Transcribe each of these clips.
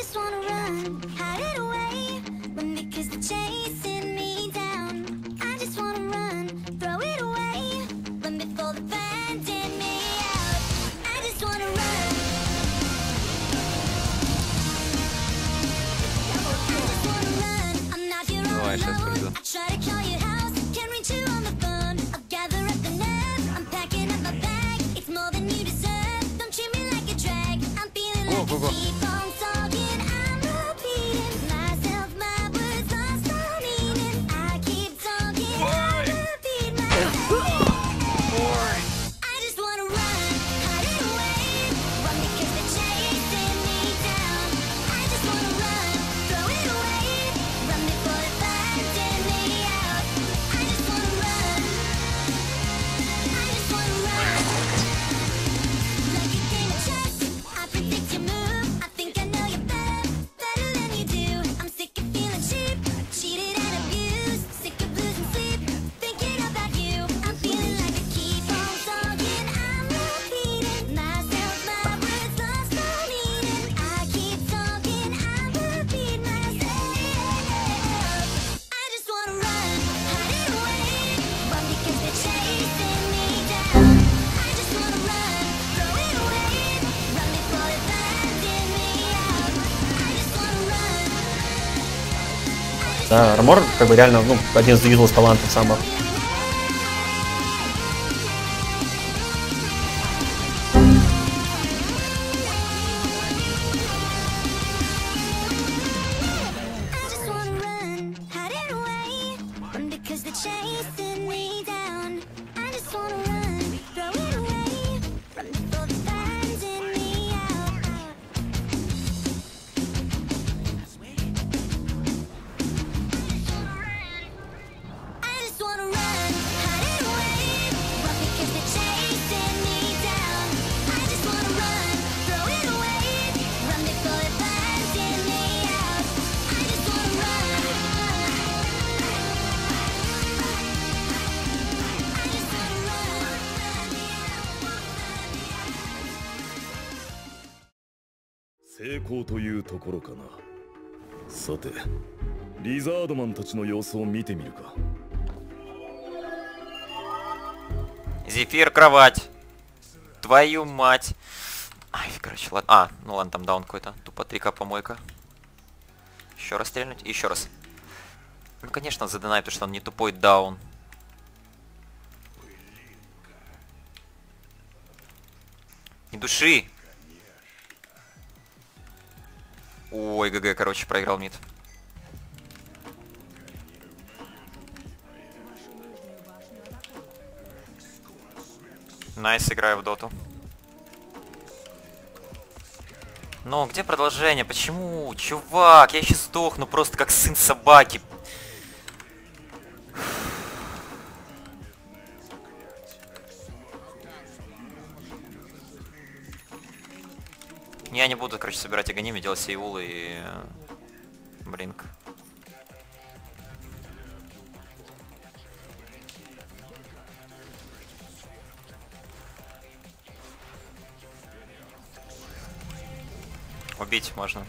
just wanna run, hide it away, run because they're chasing me down. I just wanna run, throw it away, run before they're finding me out. I just wanna run. I just wanna run. I'm not here all alone. I try to call your house, can't reach you on the phone. I'll gather up the nerve, I'm packing up my bag. It's more than you deserve. Don't treat me like a drag. I'm feeling like a keep on talking. I'm repeating myself, my words lost all meaning. I keep talking, I repeat myself. I just wanna run, hide it away, run because they're chasing me down. I just wanna run, throw it away, run before they're finding me out. I just wanna run, I just wanna run. Like a game of chess, I predict your move. I think I know you better than you do. I'm sick of feeling cheap, cheated and abused, sick of losing sleep, thinking about you. I'm feeling like I keep on talking, I'm repeating myself, my words lost all meaning. I keep talking, I repeat myself. I just wanna run, hide it away, run because they're chasing me down. I just wanna run, throw it away, run before they're finding me out. I just wanna run. Да, армор как бы реально, ну, один из юзлess талантов самых. I just wanna run, hide it away, run because they're chasing me down. I just wanna run, throw it away, run before they're finding me out. I just wanna run, hide it away, run because they're chasing me down. I just wanna run, throw it away, run before they're finding me out. I just wanna run. I just wanna run. 成功というところかな。さて、リザードマンたちの様子を見てみるか。 Зефир, кровать. Твою мать. Ай, короче, ладно. А, ну ладно, там даун какой-то. Тупо 3К помойка. Еще раз стрельнуть. И еще раз. Ну, конечно, задонай, потому что он не тупой даун. Не души. Ой, ГГ, короче, проиграл мид. Найс, играю в доту. Но где продолжение? Почему? Чувак, я сейчас сдохну просто как сын собаки. Я не буду, короче, собирать агоними, делать сейвулы и... Блинк. Убить можно.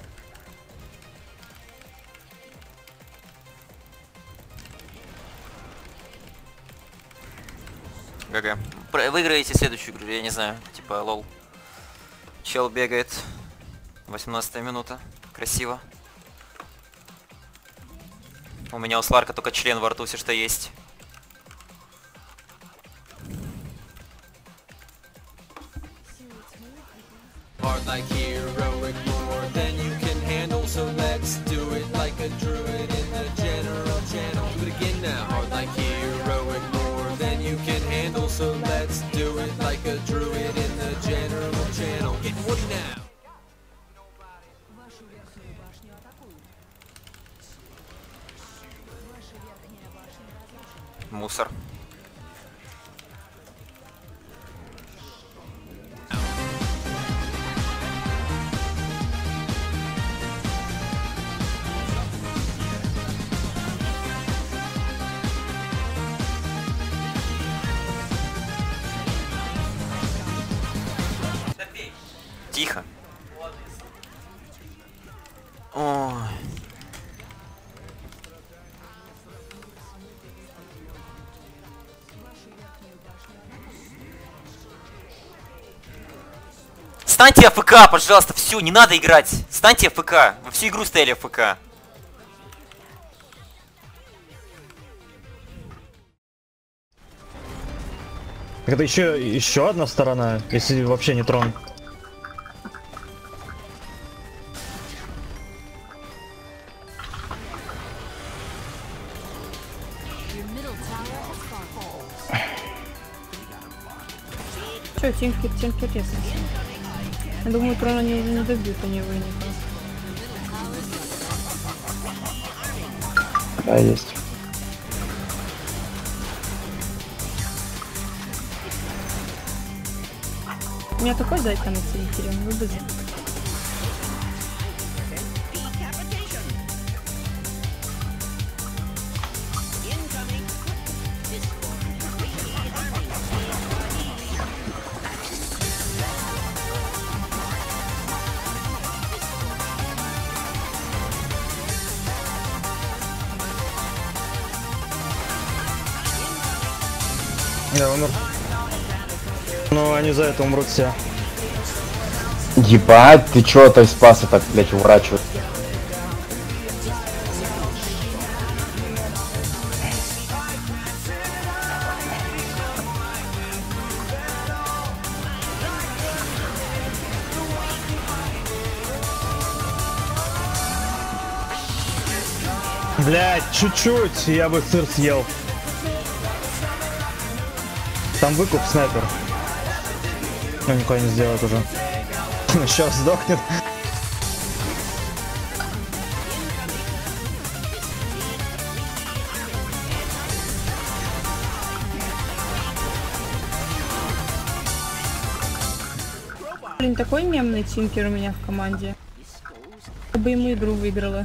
ГГ. Выиграете следующую игру, я не знаю, типа лол. Чел бегает. 18 минута. Красиво. У меня у Сларка только член во рту, все что есть. Hard like heroic, more than you can handle. So let's do it like a druid in the general channel. Do it again now. Hard like heroic, more than you can handle. So let's do it like a druid in the general channel. Getting woody now. Мусор. Тихо. Ой. Станьте АФК, пожалуйста, все, не надо играть. Станьте АФК. Вы всю игру стояли АФК. Это еще одна сторона, если вообще не трон. Че, тимки тесно. Я думаю, трон они уже не добьют, они его никак. Да, есть. У меня такой зайка на телевизоре, он выбежит. Я умер. Ну, они за это умрут все. Ебать, ты чё то спаса так, блять, уворачивает? Блять, чуть-чуть, я бы сыр съел. Там выкуп снайпер. Ну, никуда не сделает уже. Сейчас сдохнет. Блин, такой мемный тинкер у меня в команде. Я бы ему игру выиграла.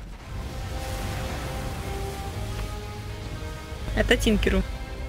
Это тинкеру.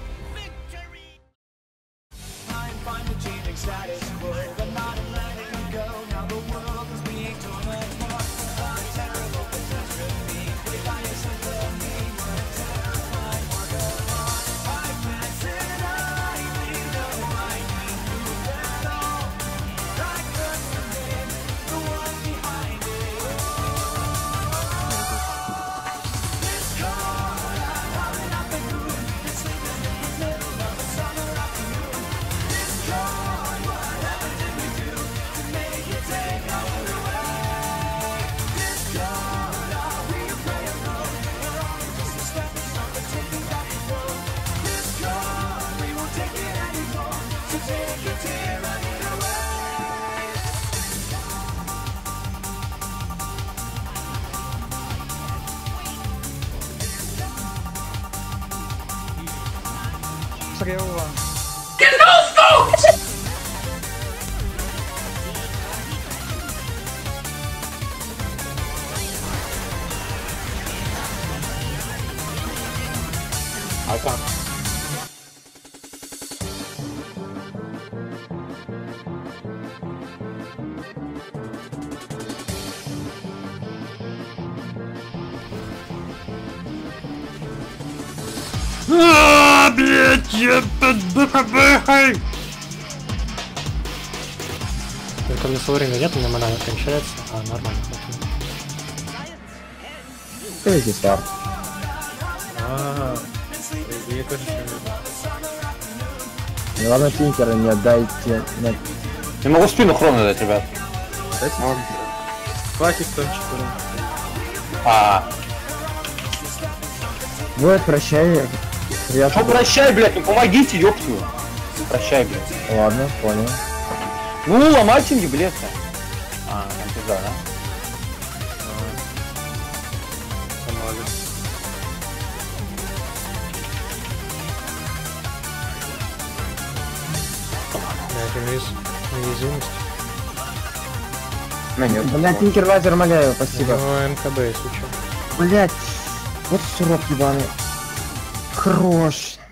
Только мне свое время нет, у меня мана кончается, а нормально. Что здесь старт? Ну ладно, тинкера не отдайте. Нет. Я могу спину хрона дать, ребят. Хватит тончик. Вот, прощай. Что прощай, блядь, ну помогите, ёпту. Прощай, блядь. Ладно, понял. Ну, ломайте мне, блядь. Там пизда, да? Блять, тинкер лазер, моляю, спасибо. МКБ, если что. Блять, вот сурок ебаный. Хорош.